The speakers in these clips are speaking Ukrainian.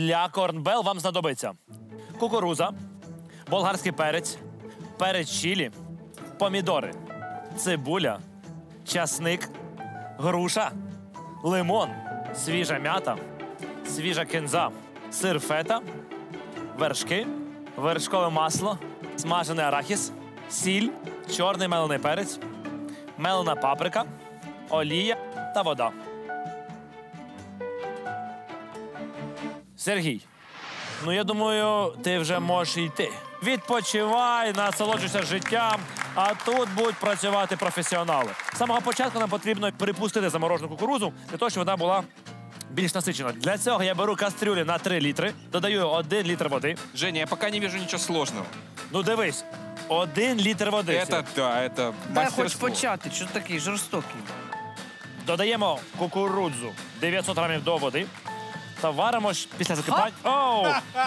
Для корнбел вам знадобиться кукуруза, болгарський перець, перець чилі, помідори, цибуля, часник, груша, лимон, свіжа м'ята, свіжа кінза, сир фета, вершки, вершкове масло, смажений арахіс, сіль, чорний мелений перець, мелена паприка, олія та вода. Сергій, ну я думаю, ти вже можеш йти. Відпочивай, насолоджуйся життям, а тут будуть працювати професіонали. З самого початку нам потрібно припустити заморожену кукурудзу, для того, щоб вона була більш насичена. Для цього я беру кастрюлю на 3 літри, додаю 1 літр води. Женя, я пока не вижу ничего сложного. Ну дивись, 1 літр води. Это, да, это Дай хоч мастерство. почати, що такий жорстокий. Додаємо кукурудзу 900 грамів до води та варимо після закипання. Оу!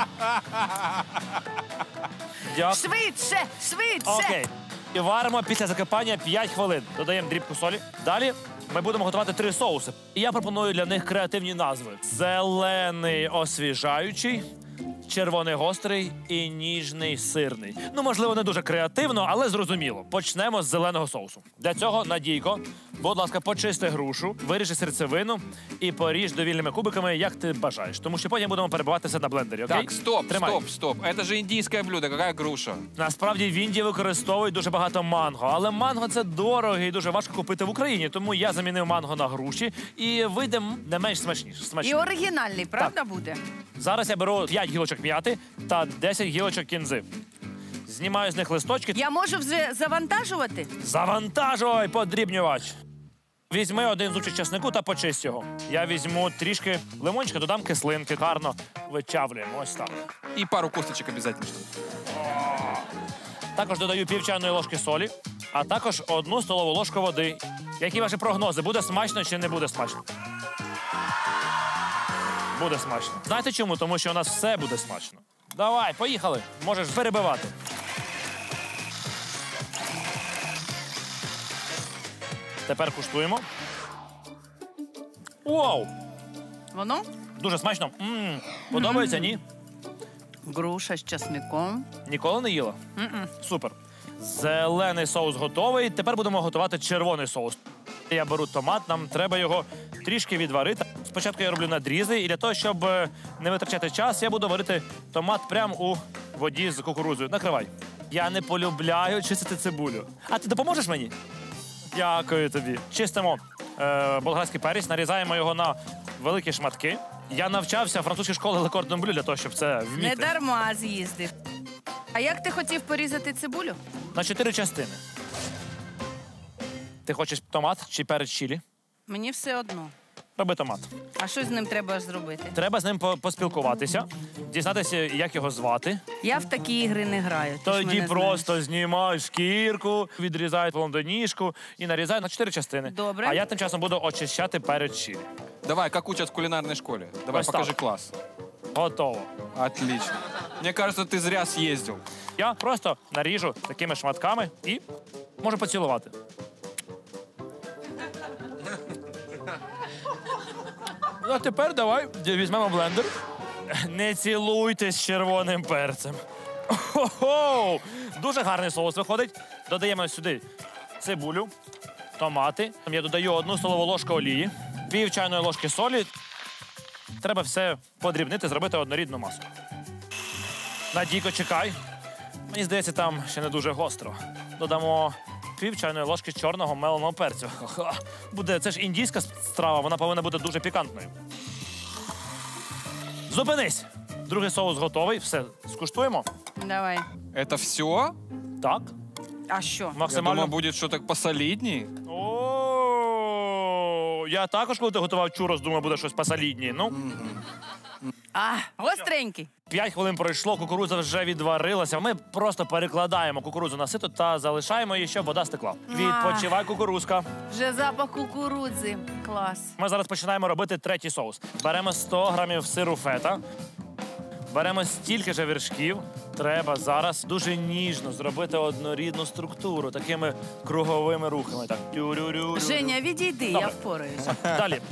Дякую. Швидше, швидше! Окей. І варимо після закипання 5 хвилин. Додаємо дрібку солі. Далі ми будемо готувати 3 соуси. І я пропоную для них креативні назви. Зелений освіжаючий, червоний гострий і ніжний сирний. Ну, можливо, не дуже креативно, але зрозуміло. Почнемо з зеленого соусу. Для цього, Надійко, будь ласка, почисти грушу, виріжи серцевину і поріж довільними кубиками, як ти бажаєш. Тому що потім будемо перебивати все на блендері, окей? Так, стоп, Тримай. стоп. Это же индийское блюдо, какая груша? Насправді в Індії використовують дуже багато манго, але манго – це дорого і дуже важко купити в Україні, тому я замінив манго на груші і вийде не менш смачніше. І оригінальний, правда, буде? Зараз я беру 5 гілочок м'яти та 10 гілочок кінзи. Знімаю з них листочки. Я можу вже завантажувати? Завантажуй, подрібнювач! Візьми 1 зубчик часнику та почисть його. Я візьму трішки лимончика, додам кислинки, гарно вичавлюємо, ось так. И пару косточек обязательно. Також додаю пів чайної ложки солі, а також 1 столову ложку води. Які ваші прогнози? Буде смачно чи не буде смачно? Буде смачно. Знаєте чому? Тому що у нас все буде смачно. Давай, поїхали. Можеш перебивати. Тепер куштуємо. Вау! Воно? Дуже смачно. Подобається, ні? Груша з часником. Ніколи не їла? Супер. Зелений соус готовий. Тепер будемо готувати червоний соус. Я беру томат, нам треба його трішки відварити. Спочатку я роблю надрізи, і для того, щоб не витрачати час, я буду варити томат прямо у воді з кукурудзою. Накривай. Я не полюбляю чистити цибулю. А ти допоможеш мені? Дякую тобі. Чистимо болгарський перець, нарізаємо його на великі шматки. Я навчався французькій школі Le Cordon Bleu для того, щоб це вміти. Не дарма з'їздив. А як ти хотів порізати цибулю? На 4 частини. Ти хочеш томат чи перець чилі? Мені все одно. Роби томат. А що з ним треба зробити? Треба з ним поспілкуватися, дізнатися, як його звати. Я в такі ігри не граю. ти ж Тоді мене просто знімай шкірку, відрізай лондоніжку і нарізай на 4 частини. Добре. А я тим часом буду очищати перець чилі. Давай, как учат в кулинарной школе. Давай, Ось покажи так. класс. Готово. Отлично. Мне кажется, ты зря съездил. Я просто наріжу такими шматками і можу поцілувати. А тепер давай візьмемо блендер. Не цілуйтесь з червоним перцем. Хо-хо! Дуже гарний соус виходить. Додаємо сюди цибулю, томати. Я додаю 1 столову ложку олії, пів чайної ложки солі. Треба все подрібнити, зробити однорідну масу. Надійко, чекай. Мені здається, там ще не дуже гостро. Додамо пів чайної ложки чорного меленого перцю. Буде, це ж індійська страва, вона повинна бути дуже пікантною. Зупинись! Другий соус готовий, все, скуштуємо. Давай. Это все? Так, А що? Я максимально. думаю, будет что-то посолидней. О, я також, коли ти готував чурос, думав, буде щось посолідні. Ну, А, гостренький. 5 хвилин пройшло, кукурудза вже відварилася. Ми просто перекладаємо кукурудзу на сито та залишаємо її, щоб вода стекла. Відпочивай, кукурудзка. Вже запах кукурудзи. Клас. Ми зараз починаємо робити третій соус. Беремо 100 грамів сиру фета, беремо стільки ж вершків. Треба зараз дуже ніжно зробити однорідну структуру такими круговими рухами. Так. Тю-рю-рю-рю. Женя, відійди, я Добре. впораюся. Далі.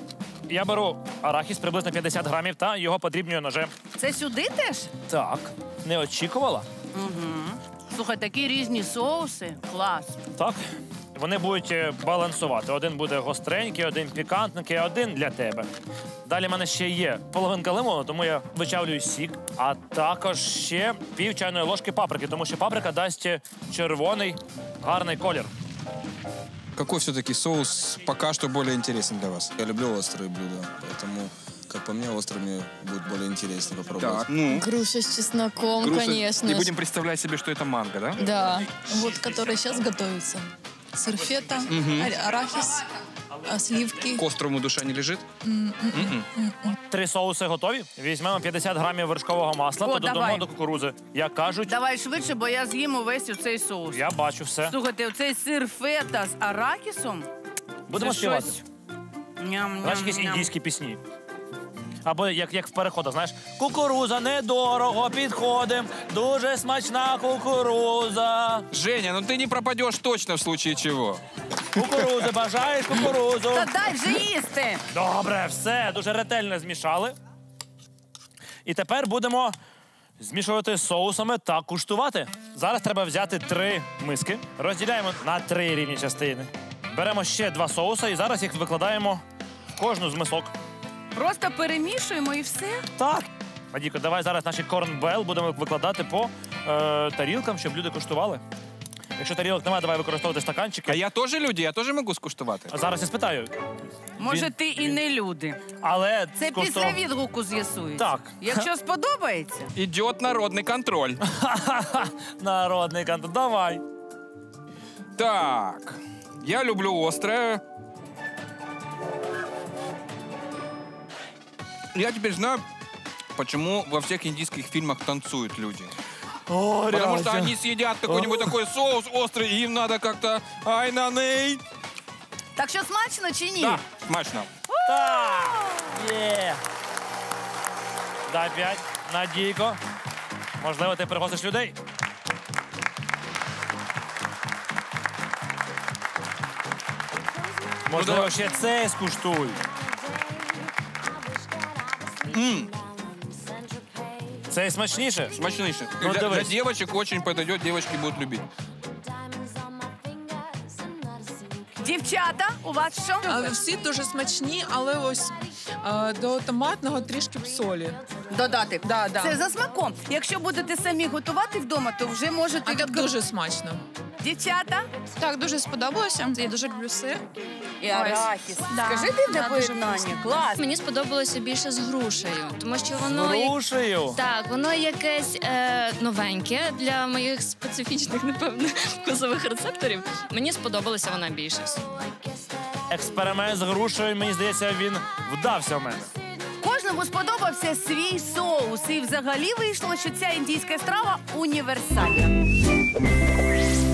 Я беру арахіс приблизно 50 грамів та його подрібнюю ножем. Це сюди теж? Так, не очікувала? Слухай, такі різні соуси. Клас. Так. Вони будуть балансувати. Один буде гостренький, один пікантненький, а один для тебе. Далі в мене ще є половинка лимону, тому я вичавлюю сік. А також ще пів чайної ложки паприки, тому що паприка дасть червоний гарний колір. Какой все-таки соус пока что более интересен для вас? Я люблю острые блюда, поэтому, как по мне, острыми будет более интересно попробовать. Так, ну. Груша с чесноком, Груша. конечно. И будем представлять себе, что это манго, да? Да, вот который сейчас готовится. Сыр фета, арахис, сливки. К острому душа не лежит? 3 соуси готові. Візьмемо 50 грамів вершкового масла О, та додамо давай. до кукурузи. Як кажуть, Давай швидше, бо я з'їм увесь цей соус. я бачу все. Слухайте, оцей сир фета з арахісом. Будемо це співати. щось. Ням-ням-ням. Знаєш, якісь індійські пісні. Або як в переходах, знаєш, кукуруза недорого підходим, дуже смачна кукуруза. Женя, ну ты не пропадешь точно в случае чего. Кукурузи, бажаєш кукурузу? Та дай вже їсти. Добре, все, дуже ретельно змішали. І тепер будемо змішувати з соусами та куштувати. Зараз треба взяти 3 миски, розділяємо на 3 рівні частини. Беремо ще 2 соуси і зараз їх викладаємо в кожну з мисок. Просто перемішуємо і все. Так. Надійко, давай зараз наші корнбел будемо викладати по тарілкам, щоб люди куштували. Якщо тарілок немає, давай використовувати стаканчики. А я тоже люди, я тоже могу скуштувати. А зараз я спитаю. Може, Він- ти і не люди. Але Це скуштов- після відгуку з'ясується. Так. Якщо сподобається, Идет народный контроль. Народний контент. Давай. Так, я люблю острое. Я теперь знаю, почему во всех индийских фильмах танцуют люди. О, Потому что реально. они съедят какой-нибудь такой соус острый, и им надо как-то... Ай, наней! так що смачно чи ні? Да, смачно. Так. Є. Дай 5. Надійко. Можливо, ти пригостиш людей. Можливо, давай. ще це скуштуй. Це смачніше. Смачнейший. Ну, для давай. девочек очень подойдет, девочки будут любить. Дівчата, у вас що? Всі дуже смачні, але ось до томатного трішки б солі. Додати. Да. Це за смаком. Якщо будете самі готувати вдома, то вже можете А так дуже смачно. Дівчата Так, дуже сподобалося. Я дуже люблю сир. і арахіс. Да. Скажи дивне Да, дуже поєднання. вкусно. Клас. Мені сподобалося більше з грушею, тому що воно Грушею. так, воно якесь новеньке для моїх специфічних, напевно, вкусових рецепторів. Мені сподобалася вона більше. Експеримент з грушею, мені здається, він вдався в мене. Кожному сподобався свій соус. І взагалі вийшло, що ця індійська страва універсальна.